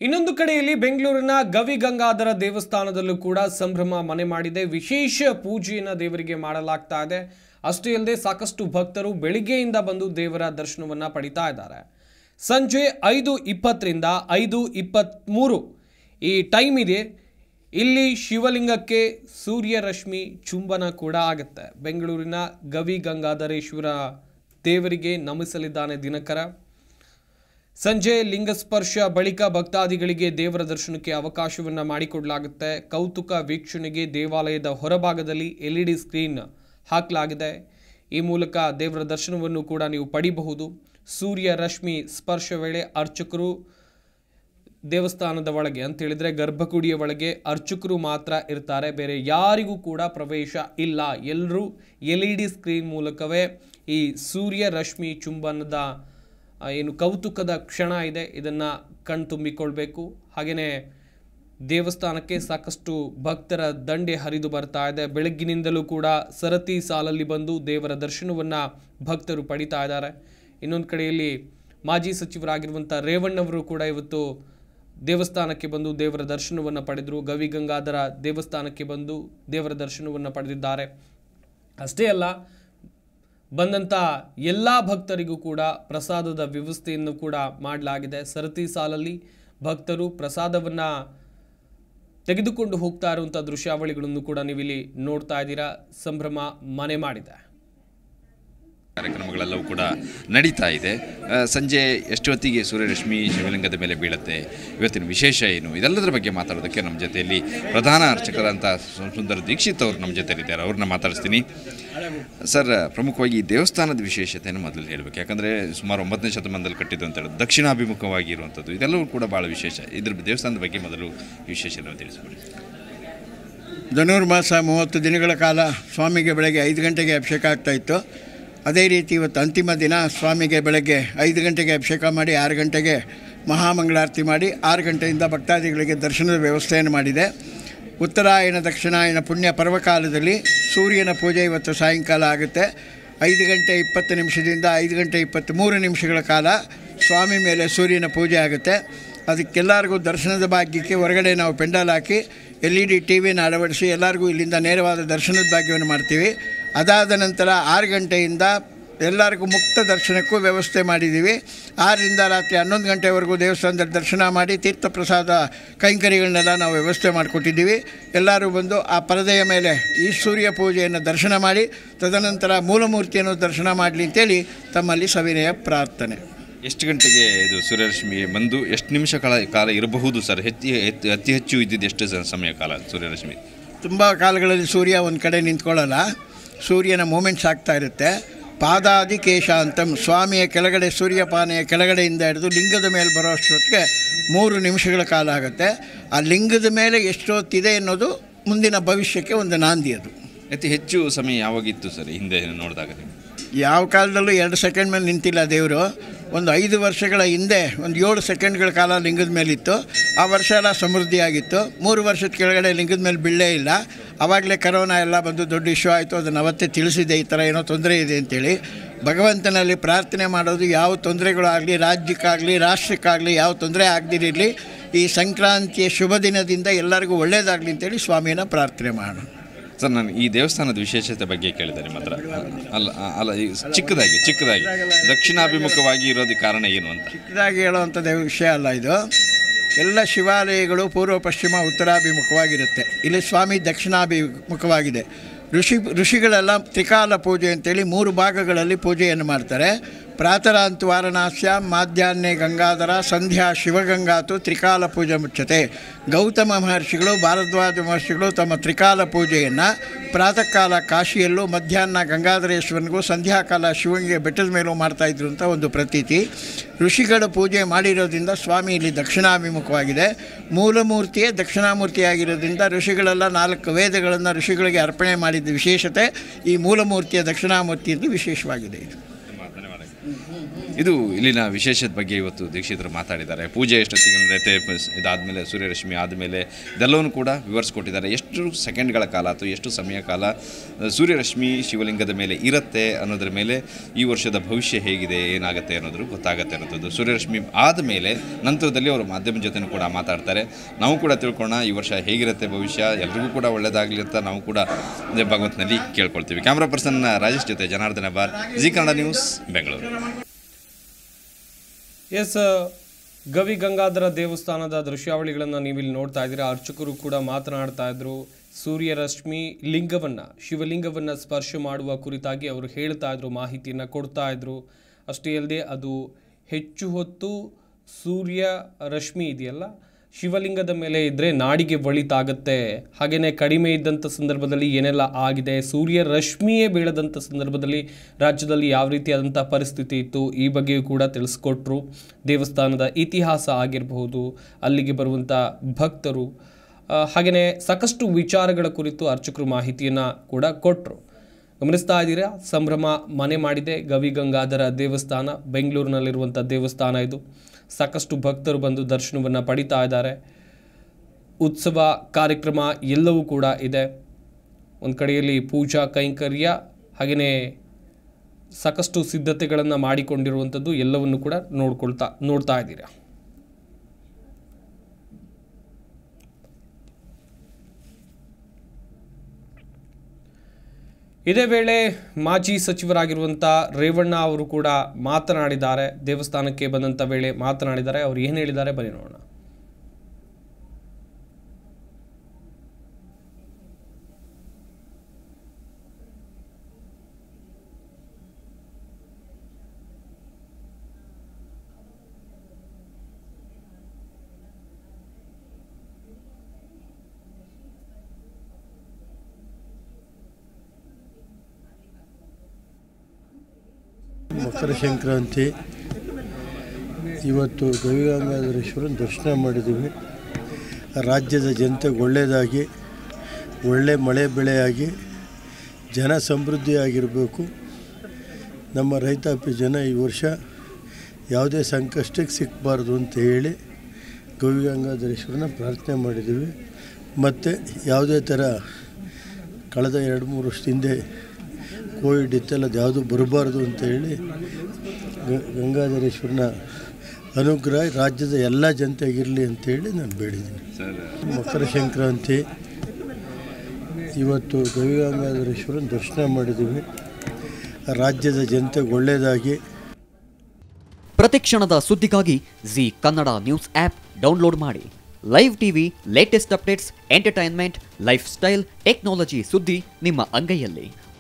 ಇನ್ನೊಂದು ಕಡೆಯಲ್ಲಿ ಬೆಂಗಳೂರಿನ ಗವಿಗಂಗಾಧರ ದೇವಸ್ಥಾನದಲ್ಲೂ ಕೂಡ ಸಂಭ್ರಮ ಮನೆ ಮಾಡಿದೆ. ವಿಶೇಷ ಪೂಜೆಯನ್ನು ದೇವರಿಗೆ ಮಾಡಲಾಗ್ತಾ ಇದೆ. ಅಷ್ಟೇ ಅಲ್ಲದೆ ಸಾಕಷ್ಟು ಭಕ್ತರು ಬೆಳಿಗ್ಗೆಯಿಂದ ಬಂದು ದೇವರ ದರ್ಶನವನ್ನು ಪಡಿತಾ ಇದ್ದಾರೆ. ಸಂಜೆ 5:20 ರಿಂದ 5:23 ಈ ಟೈಮ್ ಇದೆ. ಇಲ್ಲಿ ಶಿವಲಿಂಗಕ್ಕೆ ಸೂರ್ಯರಶ್ಮಿ ಚುಂಬನ ಕೂಡ ಆಗುತ್ತೆ. ಬೆಂಗಳೂರಿನ ಗವಿಗಂಗಾಧರೇಶ್ವರ ದೇವರಿಗೆ ನಮಿಸಲಿದ್ದಾನೆ ದಿನಕರ. ಸಂಜೆ ಲಿಂಗಸ್ಪರ್ಶ ಬಳಿಕ ಭಕ್ತಾದಿಗಳಿಗೆ ದೇವರ ದರ್ಶನಕ್ಕೆ ಅವಕಾಶವನ್ನು ಮಾಡಿಕೊಡಲಾಗುತ್ತೆ. ಕೌತುಕ ವೀಕ್ಷಣೆಗೆ ದೇವಾಲಯದ ಹೊರಭಾಗದಲ್ಲಿ LED ಸ್ಕ್ರೀನ್ ಹಾಕಲಾಗಿದೆ. ಈ ಮೂಲಕ ದೇವರ ದರ್ಶನವನ್ನು ಕೂಡ ನೀವು ಪಡಿಬಹುದು. ಸೂರ್ಯ ರಶ್ಮಿ ಸ್ಪರ್ಶ ವೇಳೆ ಅರ್ಚಕರು ದೇವಸ್ಥಾನದ ಒಳಗೆ ಅಂತ ಹೇಳಿದ್ರೆ ಗರ್ಭಗುಡಿಯ ಒಳಗೆ ಅರ್ಚಕರು ಮಾತ್ರ ಇರ್ತಾರೆ, ಬೇರೆ ಯಾರಿಗೂ ಕೂಡ ಪ್ರವೇಶ ಇಲ್ಲ. ಎಲ್ಲರೂ LED ಸ್ಕ್ರೀನ್ ಮೂಲಕವೇ ಈ ಸೂರ್ಯ ರಶ್ಮಿ ಚುಂಬನದ ಏನು ಕೌತುಕದ ಕ್ಷಣ ಇದೆ ಇದನ್ನು ಕಣ್ತುಂಬಿಕೊಳ್ಬೇಕು. ಹಾಗೆಯೇ ದೇವಸ್ಥಾನಕ್ಕೆ ಸಾಕಷ್ಟು ಭಕ್ತರ ದಂಡೆ ಹರಿದು ಬರ್ತಾ ಇದೆ. ಬೆಳಗ್ಗಿನಿಂದಲೂ ಕೂಡ ಸರತಿ ಸಾಲಲ್ಲಿ ಬಂದು ದೇವರ ದರ್ಶನವನ್ನು ಭಕ್ತರು ಪಡಿತಾ ಇದ್ದಾರೆ. ಇನ್ನೊಂದು ಕಡೆಯಲ್ಲಿ ಮಾಜಿ ಸಚಿವರಾಗಿರುವಂಥ ರೇವಣ್ಣವರು ಕೂಡ ಇವತ್ತು ದೇವಸ್ಥಾನಕ್ಕೆ ಬಂದು ದೇವರ ದರ್ಶನವನ್ನು ಪಡೆದರು. ಗವಿಗಂಗಾಧರ ದೇವಸ್ಥಾನಕ್ಕೆ ಬಂದು ದೇವರ ದರ್ಶನವನ್ನು ಪಡೆದಿದ್ದಾರೆ. ಅಷ್ಟೇ ಅಲ್ಲ, ಬಂದಂಥ ಎಲ್ಲ ಭಕ್ತರಿಗೂ ಕೂಡ ಪ್ರಸಾದದ ವ್ಯವಸ್ಥೆಯನ್ನು ಕೂಡ ಮಾಡಲಾಗಿದೆ. ಸರತಿ ಸಾಲಲ್ಲಿ ಭಕ್ತರು ಪ್ರಸಾದವನ್ನು ತೆಗೆದುಕೊಂಡು ಹೋಗ್ತಾ ಇರುವಂಥ ದೃಶ್ಯಾವಳಿಗಳನ್ನು ಕೂಡ ನೀವಿಲ್ಲಿ ನೋಡ್ತಾ ಇದ್ದೀರಾ. ಸಂಭ್ರಮ ಮನೆ ಮಾಡಿದೆ. ಕಾರ್ಯಕ್ರಮಗಳೆಲ್ಲವೂ ಕೂಡ ನಡೀತಾ ಇದೆ. ಸಂಜೆ ಎಷ್ಟು ಹೊತ್ತಿಗೆ ಸೂರ್ಯರಶ್ಮಿ ಶಿವಲಿಂಗದ ಮೇಲೆ ಬೀಳುತ್ತೆ, ಇವತ್ತಿನ ವಿಶೇಷ ಏನು, ಇದೆಲ್ಲದರ ಬಗ್ಗೆ ಮಾತಾಡೋದಕ್ಕೆ ನಮ್ಮ ಜೊತೆಯಲ್ಲಿ ಪ್ರಧಾನ ಅರ್ಚಕರಂಥ ಸುಂದರ ದೀಕ್ಷಿತ್ ಅವರು ನಮ್ಮ ಜೊತೆಯಲ್ಲಿದ್ದಾರೆ. ಅವ್ರನ್ನ ಮಾತಾಡಿಸ್ತೀನಿ. ಸರ್, ಪ್ರಮುಖವಾಗಿ ಈ ದೇವಸ್ಥಾನದ ವಿಶೇಷತೆಯನ್ನು ಮೊದಲು ಹೇಳಬೇಕು. ಯಾಕಂದರೆ ಸುಮಾರು 9ನೇ ಶತಮಾನದಲ್ಲಿ ಕಟ್ಟಿದ್ದು ಅಂತ ಹೇಳೋದು, ದಕ್ಷಿಣಾಭಿಮುಖವಾಗಿ ಇರುವಂಥದ್ದು, ಇದೆಲ್ಲವೂ ಕೂಡ ಭಾಳ ವಿಶೇಷ. ಇದ್ರ ದೇವಸ್ಥಾನದ ಬಗ್ಗೆ ಮೊದಲು ವಿಶೇಷವನ್ನು ತಿಳಿಸ್ಬಿಡಿ. ಧನುರ್ಮಾಸ 30 ದಿನಗಳ ಕಾಲ ಸ್ವಾಮಿಗೆ ಬೆಳಗ್ಗೆ 5 ಗಂಟೆಗೆ ಅಭಿಷೇಕ ಆಗ್ತಾಯಿತ್ತು. ಅದೇ ರೀತಿ ಇವತ್ತು ಅಂತಿಮ ದಿನ ಸ್ವಾಮಿಗೆ ಬೆಳಗ್ಗೆ 5 ಗಂಟೆಗೆ ಅಭಿಷೇಕ ಮಾಡಿ 6 ಗಂಟೆಗೆ ಮಹಾಮಂಗಳಾರತಿ ಮಾಡಿ 6 ಗಂಟೆಯಿಂದ ಭಕ್ತಾದಿಗಳಿಗೆ ದರ್ಶನದ ವ್ಯವಸ್ಥೆಯನ್ನು ಮಾಡಿದೆ. ಉತ್ತರಾಯಣ ದಕ್ಷಿಣಾಯನ ಪುಣ್ಯ ಪರ್ವಕಾಲದಲ್ಲಿ ಸೂರ್ಯನ ಪೂಜೆ ಇವತ್ತು ಸಾಯಂಕಾಲ ಆಗುತ್ತೆ. 5 ಗಂಟೆ 20 ನಿಮಿಷದಿಂದ 5 ಗಂಟೆ 23 ನಿಮಿಷಗಳ ಕಾಲ ಸ್ವಾಮಿ ಮೇಲೆ ಸೂರ್ಯನ ಪೂಜೆ ಆಗುತ್ತೆ. ಅದಕ್ಕೆಲ್ಲರಿಗೂ ದರ್ಶನದ ಭಾಗ್ಯಕ್ಕೆ ಹೊರಗಡೆ ನಾವು ಪೆಂಡಾಲ್ ಹಾಕಿ LED TVನ ಅಳವಡಿಸಿ ಎಲ್ಲರಿಗೂ ಇಲ್ಲಿಂದ ನೇರವಾದ ದರ್ಶನದ ಭಾಗ್ಯವನ್ನು ಮಾಡ್ತೀವಿ. ಅದಾದ ನಂತರ 6 ಗಂಟೆಯಿಂದ ಎಲ್ಲರಿಗೂ ಮುಕ್ತ ದರ್ಶನಕ್ಕೂ ವ್ಯವಸ್ಥೆ ಮಾಡಿದ್ದೀವಿ. 6ರಿಂದ ರಾತ್ರಿ 11 ಗಂಟೆವರೆಗೂ ದೇವಸ್ಥಾನದಲ್ಲಿ ದರ್ಶನ ಮಾಡಿ ತೀರ್ಥ ಪ್ರಸಾದ ಕೈಂಕರ್ಯಗಳನ್ನೆಲ್ಲ ನಾವು ವ್ಯವಸ್ಥೆ ಮಾಡಿಕೊಟ್ಟಿದ್ದೀವಿ. ಎಲ್ಲರೂ ಬಂದು ಆ ಪರದೆಯ ಮೇಲೆ ಈ ಸೂರ್ಯ ಪೂಜೆಯನ್ನು ದರ್ಶನ ಮಾಡಿ ತದನಂತರ ಮೂಲಮೂರ್ತಿಯನ್ನು ದರ್ಶನ ಮಾಡಲಿ ಅಂತೇಳಿ ತಮ್ಮಲ್ಲಿ ಸವಿನಯ ಪ್ರಾರ್ಥನೆ. ಎಷ್ಟು ಗಂಟೆಗೆ ಇದು ಸೂರ್ಯರಶ್ಮಿ ಬಂದು ಎಷ್ಟು ನಿಮಿಷ ಕಾಲ ಇರಬಹುದು ಸರ್? ಅತಿ ಹೆಚ್ಚು ಇದ್ದಿದ್ದು ಎಷ್ಟು ಸಮಯ ಕಾಲ ಸೂರ್ಯರಶ್ಮಿ? ತುಂಬ ಕಾಲಗಳಲ್ಲಿ ಸೂರ್ಯ ಒಂದು ಕಡೆ ನಿಂತ್ಕೊಳ್ಳಲ್ಲ, ಸೂರ್ಯನ ಮೂಮೆಂಟ್ಸ್ ಆಗ್ತಾ ಇರುತ್ತೆ. ಪಾದಾದಿ ಕೇಶಾಂತಂ, ಸ್ವಾಮಿಯ ಕೆಳಗಡೆ ಸೂರ್ಯಪಾನೆಯ ಕೆಳಗಡೆಯಿಂದ ಹಿಡಿದು ಲಿಂಗದ ಮೇಲೆ ಬರೋ ಅಷ್ಟೊತ್ತಿಗೆ 3 ನಿಮಿಷಗಳ ಕಾಲ ಆಗುತ್ತೆ. ಆ ಲಿಂಗದ ಮೇಲೆ ಎಷ್ಟೊತ್ತಿದೆ ಅನ್ನೋದು ಮುಂದಿನ ಭವಿಷ್ಯಕ್ಕೆ ಒಂದು ನಾಂದಿ. ಅದು ಅತಿ ಹೆಚ್ಚು ಸಮಯ ಯಾವಾಗಿತ್ತು ಸರ್ ಹಿಂದೆ ನೋಡಿದಾಗ? ಯಾವ ಕಾಲದಲ್ಲೂ 2 ಸೆಕೆಂಡ್ ಮೇಲೆ ನಿಂತಿಲ್ಲ ದೇವರು. ಒಂದು 5 ವರ್ಷಗಳ ಹಿಂದೆ ಒಂದು 7 ಸೆಕೆಂಡ್ಗಳ ಕಾಲ ಲಿಂಗದ ಮೇಲಿತ್ತು. ಆ ವರ್ಷ ಎಲ್ಲ ಸಮೃದ್ಧಿಯಾಗಿತ್ತು. 3 ವರ್ಷದ ಕೆಳಗಡೆ ಲಿಂಗದ ಮೇಲೆ ಬೀಳೇ ಇಲ್ಲ. ಆವಾಗಲೇ ಕರೋನಾ ಎಲ್ಲ ಬಂದು ದೊಡ್ಡ ಇಶ್ಯೂ ಆಯಿತು. ಅದನ್ನು ಅವತ್ತೇ ತಿಳಿಸಿದೆ, ಈ ಥರ ಏನೋ ತೊಂದರೆ ಇದೆ ಅಂತೇಳಿ. ಭಗವಂತನಲ್ಲಿ ಪ್ರಾರ್ಥನೆ ಮಾಡೋದು, ಯಾವ ತೊಂದರೆಗಳಾಗಲಿ ರಾಜ್ಯಕ್ಕಾಗಲಿ ರಾಷ್ಟ್ರಕ್ಕಾಗಲಿ ಯಾವ ತೊಂದರೆ ಆಗದಿರಲಿ, ಈ ಸಂಕ್ರಾಂತಿಯ ಶುಭ ದಿನದಿಂದ ಎಲ್ಲರಿಗೂ ಒಳ್ಳೆಯದಾಗಲಿ ಅಂತೇಳಿ ಸ್ವಾಮಿಯನ್ನು ಪ್ರಾರ್ಥನೆ ಮಾಡೋಣ. ಸರ್, ನಾನು ಈ ದೇವಸ್ಥಾನದ ವಿಶೇಷತೆ ಬಗ್ಗೆ ಕೇಳಿದೆ ನಿಮ್ಮ ಹತ್ರ. ಅಲ್ಲ ಚಿಕ್ಕದಾಗಿ ದಕ್ಷಿಣಾಭಿಮುಖವಾಗಿ ಇರೋದಕ್ಕೆ ಕಾರಣ ಏನು ಅಂತ? ಚಿಕ್ಕದಾಗಿ ಹೇಳೋವಂಥ ವಿಷಯ ಅಲ್ಲ ಇದು. ಎಲ್ಲ ಶಿವಾಲಯಗಳು ಪೂರ್ವ ಪಶ್ಚಿಮ ಉತ್ತರಾಭಿಮುಖವಾಗಿರುತ್ತೆ. ಇಲ್ಲಿ ಸ್ವಾಮಿ ದಕ್ಷಿಣಾಭಿಮುಖವಾಗಿದೆ. ಋಷಿಗಳೆಲ್ಲ ತ್ರಿಕಾಲ ಪೂಜೆ ಅಂತೇಳಿ 3 ಭಾಗಗಳಲ್ಲಿ ಪೂಜೆಯನ್ನು ಮಾಡ್ತಾರೆ. ಪ್ರಾತರಾಂತು ವಾರಣಾಸ್ಯ, ಮಾಧ್ಯಾಹ್ನೆ ಗಂಗಾಧರ, ಸಂಧ್ಯಾ ಶಿವಗಂಗಾತು ತ್ರಿಕಾಲ ಪೂಜೆ ಮುಚ್ಚತೆ. ಗೌತಮ ಮಹರ್ಷಿಗಳು, ಭಾರದ್ವಾಜ ಮಹರ್ಷಿಗಳು ತಮ್ಮ ತ್ರಿಕಾಲ ಪೂಜೆಯನ್ನು ಪ್ರಾತಃ ಕಾಲ ಕಾಶಿಯಲ್ಲೂ, ಮಧ್ಯಾಹ್ನ ಗಂಗಾಧರೇಶ್ವರನಿಗೂ, ಸಂಧ್ಯಾಕಾಲ ಶಿವನಿಗೆ ಬೆಟ್ಟದ ಮೇಲೂ ಮಾಡ್ತಾಯಿದ್ರು ಅಂತ ಒಂದು ಪ್ರತೀತಿ. ಋಷಿಗಳ ಪೂಜೆ ಮಾಡಿರೋದ್ರಿಂದ ಸ್ವಾಮಿ ಇಲ್ಲಿ ದಕ್ಷಿಣಾಭಿಮುಖವಾಗಿದೆ. ಮೂಲಮೂರ್ತಿಯೇ ದಕ್ಷಿಣಾಮೂರ್ತಿಯಾಗಿರೋದ್ರಿಂದ ಋಷಿಗಳೆಲ್ಲ 4 ವೇದಗಳನ್ನು ಋಷಿಗಳಿಗೆ ಅರ್ಪಣೆ ಮಾಡಿದ ವಿಶೇಷತೆ ಈ ಮೂಲಮೂರ್ತಿಯ ದಕ್ಷಿಣಾಮೂರ್ತಿಯಲ್ಲಿ ವಿಶೇಷವಾಗಿದೆ. ಇದು ಧನ್ಯವಾದ. ಇದು ಇಲ್ಲಿನ ವಿಶೇಷದ ಬಗ್ಗೆ ಇವತ್ತು ದೀಕ್ಷಿತರು ಮಾತಾಡಿದ್ದಾರೆ. ಪೂಜೆ ಎಷ್ಟೊತ್ತಿಗೆ ನಡೆಯುತ್ತೆ, ಇದಾದಮೇಲೆ ಸೂರ್ಯರಶ್ಮಿ ಆದಮೇಲೆ ಇದೆಲ್ಲವನ್ನು ಕೂಡ ವಿವರಿಸ್ಕೊಟ್ಟಿದ್ದಾರೆ. ಎಷ್ಟು ಸೆಕೆಂಡ್ಗಳ ಕಾಲ ಅಥವಾ ಎಷ್ಟು ಸಮಯ ಕಾಲ ಸೂರ್ಯರಶ್ಮಿ ಶಿವಲಿಂಗದ ಮೇಲೆ ಇರುತ್ತೆ ಅನ್ನೋದ್ರ ಮೇಲೆ ಈ ವರ್ಷದ ಭವಿಷ್ಯ ಹೇಗಿದೆ, ಏನಾಗುತ್ತೆ ಅನ್ನೋದು ಗೊತ್ತಾಗುತ್ತೆ ಅನ್ನೋದು. ಸೂರ್ಯರಶ್ಮಿ ಆದಮೇಲೆ ನಂತರದಲ್ಲಿ ಅವರು ಮಾಧ್ಯಮ ಜೊತೆನೂ ಕೂಡ ಮಾತಾಡ್ತಾರೆ. ನಾವು ಕೂಡ ತಿಳ್ಕೊಳ್ಳೋಣ ಈ ವರ್ಷ ಹೇಗಿರುತ್ತೆ ಭವಿಷ್ಯ, ಎಲ್ರಿಗೂ ಕೂಡ ಒಳ್ಳೆಯದಾಗಲಿ ಅಂತ ನಾವು ಕೂಡ ಭಗವಂತನಲ್ಲಿ ಕೇಳ್ಕೊಳ್ತೀವಿ. ಕ್ಯಾಮ್ರಾ ಪರ್ಸನ್ ರಾಜೇಶ್ ಜೊತೆ ಜನಾರ್ದನ ಬಾರ್, ಜಿ ಕನ್ನಡ ನ್ಯೂಸ್, ಬೆಂಗಳೂರು. ಎಸ್, ಗವಿ ಗಂಗಾಧರ ದೇವಸ್ಥಾನದ ದೃಶ್ಯಾವಳಿಗಳನ್ನು ನೀವಿಲ್ಲಿ ನೋಡ್ತಾ ಇದ್ದೀರಾ. ಅರ್ಚಕರು ಕೂಡ ಮಾತನಾಡ್ತಾ ಇದ್ರು. ಸೂರ್ಯರಶ್ಮಿ ಲಿಂಗವನ್ನು, ಶಿವಲಿಂಗವನ್ನು ಸ್ಪರ್ಶ ಮಾಡುವ ಕುರಿತಾಗಿ ಅವರು ಹೇಳ್ತಾ ಇದ್ರು, ಮಾಹಿತಿಯನ್ನು ಕೊಡ್ತಾ ಇದ್ರು. ಅಷ್ಟೇ ಅಲ್ಲದೆ ಅದು ಹೆಚ್ಚು ಹೊತ್ತು ಸೂರ್ಯ ರಶ್ಮಿ ಇದೆಯಲ್ಲ ಶಿವಲಿಂಗದ ಮೇಲೆ ಇದ್ದರೆ ನಾಡಿಗೆ ಒಳಿತಾಗತ್ತೆ, ಹಾಗೆಯೇ ಕಡಿಮೆ ಇದ್ದಂಥ ಸಂದರ್ಭದಲ್ಲಿ ಏನೆಲ್ಲ ಆಗಿದೆ, ಸೂರ್ಯ ರಶ್ಮಿಯೇ ಬೀಳದಂಥ ಸಂದರ್ಭದಲ್ಲಿ ರಾಜ್ಯದಲ್ಲಿ ಯಾವ ರೀತಿಯಾದಂಥ ಪರಿಸ್ಥಿತಿ ಇತ್ತು, ಈ ಬಗ್ಗೆಯೂ ಕೂಡ ತಿಳಿಸ್ಕೊಟ್ರು. ದೇವಸ್ಥಾನದ ಇತಿಹಾಸ ಆಗಿರಬಹುದು, ಅಲ್ಲಿಗೆ ಬರುವಂಥ ಭಕ್ತರು, ಹಾಗೆಯೇ ಸಾಕಷ್ಟು ವಿಚಾರಗಳ ಕುರಿತು ಅರ್ಚಕರು ಮಾಹಿತಿಯನ್ನು ಕೂಡ ಕೊಟ್ಟರು. ಗಮನಿಸ್ತಾ ಇದ್ದೀರಾ, ಸಂಭ್ರಮ ಮನೆ ಮಾಡಿದೆ ಗವಿ ಗಂಗಾಧರ ದೇವಸ್ಥಾನ. ಬೆಂಗಳೂರಿನಲ್ಲಿರುವಂಥ ದೇವಸ್ಥಾನ ಇದು. ಸಾಕಷ್ಟು ಭಕ್ತರು ಬಂದು ದರ್ಶನವನ್ನು ಪಡಿತಾ ಇದ್ದಾರೆ. ಉತ್ಸವ ಕಾರ್ಯಕ್ರಮ ಎಲ್ಲವೂ ಕೂಡ ಇದೆ. ಒಂದು ಕಡೆಯಲ್ಲಿ ಪೂಜಾ ಕೈಂಕರ್ಯ, ಹಾಗೆಯೇ ಸಾಕಷ್ಟು ಸಿದ್ಧತೆಗಳನ್ನು ಮಾಡಿಕೊಂಡಿರುವಂಥದ್ದು ಎಲ್ಲವನ್ನು ಕೂಡ ನೋಡ್ತಾ ಇದ್ದೀರಾ. ಇದೇ ವೇಳೆ ಮಾಜಿ ಸಚಿವರಾಗಿರುವಂಥ ರೇವಣ್ಣ ಅವರು ಕೂಡ ಮಾತನಾಡಿದ್ದಾರೆ. ದೇವಸ್ಥಾನಕ್ಕೆ ಬಂದಂಥ ವೇಳೆ ಮಾತನಾಡಿದ್ದಾರೆ. ಅವರು ಏನು ಹೇಳಿದ್ದಾರೆ ಬನ್ನಿ ನೋಡೋಣ. ಮಕರ ಸಂಕ್ರಾಂತಿ ಇವತ್ತು ಗವಿ ಗಂಗಾಧರೇಶ್ವರನ ದರ್ಶನ ಮಾಡಿದ್ದೀವಿ. ರಾಜ್ಯದ ಜನತೆಗೆ ಒಳ್ಳೆಯದಾಗಿ, ಒಳ್ಳೆ ಮಳೆ ಬೆಳೆಯಾಗಿ, ಜನ ಸಮೃದ್ಧಿಯಾಗಿರಬೇಕು. ನಮ್ಮ ರೈತಾಪಿ ಜನ ಈ ವರ್ಷ ಯಾವುದೇ ಸಂಕಷ್ಟಕ್ಕೆ ಸಿಕ್ಕಬಾರ್ದು ಅಂತ ಹೇಳಿ ಗವಿ ಗಂಗಾಧರೇಶ್ವರನ ಪ್ರಾರ್ಥನೆ ಮಾಡಿದ್ದೀವಿ. ಮತ್ತು ಯಾವುದೇ ಥರ ಕಳೆದ 2-3 ವರ್ಷದ ಹಿಂದೆ ಕೋವಿಡ್ ಇತ್ತೆಲ್ಲ ಅದು ಯಾವುದೂ ಬರಬಾರ್ದು ಅಂತೇಳಿ ಗಂಗಾಧರೇಶ್ವರನ ಅನುಗ್ರಹ ರಾಜ್ಯದ ಎಲ್ಲ ಜನತೆಗಿರಲಿ ಅಂತೇಳಿ ನಾನು ಬೇಡಿದ್ದೀನಿ. ಮಕರ ಸಂಕ್ರಾಂತಿ ಇವತ್ತು ಗವಿ ಗಂಗಾಧರೇಶ್ವರನ ದರ್ಶನ ಮಾಡಿದ್ದೀವಿ. ರಾಜ್ಯದ ಜನತೆಗೆ ಒಳ್ಳೆಯದಾಗಿ. ಪ್ರತಿಕ್ಷಣದ ಸುದ್ದಿಗಾಗಿ Zee Kannada news app download ಮಾಡಿ. Live TV, latest updates, entertainment, lifestyle, technology ಸುದ್ದಿ ನಿಮ್ಮ ಅಂಗೈಯಲ್ಲಿ.